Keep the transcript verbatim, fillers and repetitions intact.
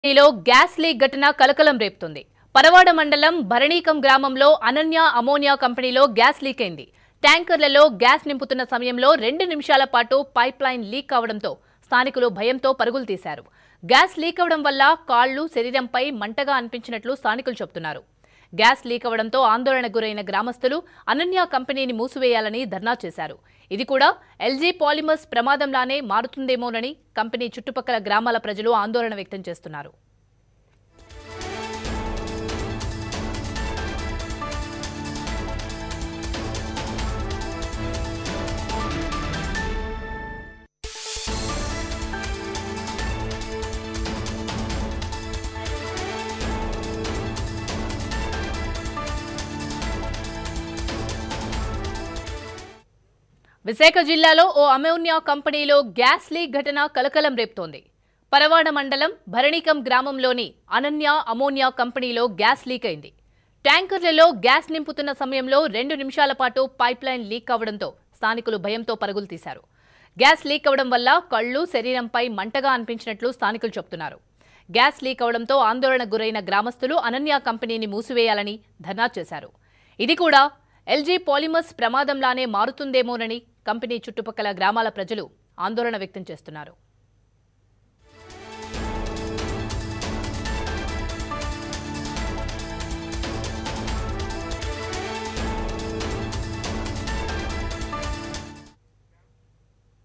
లో gas leak ఘటన కలకలం రేపుతుంది. పరవాడ మండలం భరణీకం గ్రామంలో అనన్య అమోనియా కంపెనీలో గ్యాస్ లీక్ అయింది. ట్యాంకర్లలో గ్యాస్ నింపుతున్న సమయంలో రెండు నిమిషాల పాటు పైప్ లైన్ లీక్ అవడంతో స్థానికులు భయంతో పరుగులు తీశారు. గ్యాస్ లీక్ అవడం వల్ల కాళ్లు, శరీరంపై మంటగా అనిపించినట్లు స్థానికులు చెబుతున్నారు. గ్యాస్ లీక్ అవడంతో ఆందోళనకు గురైన గ్రామస్తులు అనన్య కంపెనీని మూసివేయాలని ధర్నా చేశారు. ఇది కూడా ఎల్జీ పాలిమర్స్ ప్రమాదంలానే మారుతుందేమోనని కంపెనీ చుట్టుపక్కల గ్రామాల ప్రజలు ఆందోళన వ్యక్తం చేస్తున్నారు. విశాఖ జిల్లాలో ఓ అమోనియా కంపెనీలో గ్యాస్ లీక్ ఘటన కలకలం రేపుతోంది. పరవాడ మండలం భరణీకం గ్రామంలోని అనన్య అమోనియా కంపెనీలో గ్యాస్ లీక్ అయింది. ట్యాంకర్లలో గ్యాస్ నింపుతున్న సమయంలో రెండు నిమిషాల పాటు పైప్ లైన్ లీక్ అవడంతో స్థానికులు భయంతో పరుగులు తీశారు. గ్యాస్ లీక్ అవడం వల్ల కళ్లు, శరీరంపై మంటగా అనిపించినట్లు స్థానికులు చెబుతున్నారు. గ్యాస్ లీక్ అవడంతో ఆందోళనకు గురైన గ్రామస్తులు అనన్య కంపెనీని మూసివేయాలని ధర్నా చేశారు. ఇది కూడా ఎల్జీ పాలిమర్స్ ప్రమాదంలానే మారుతుందేమోనని కంపెనీ చుట్టుపక్కల గ్రామాల ప్రజలు ఆందోళన వ్యక్తం చేస్తున్నారు.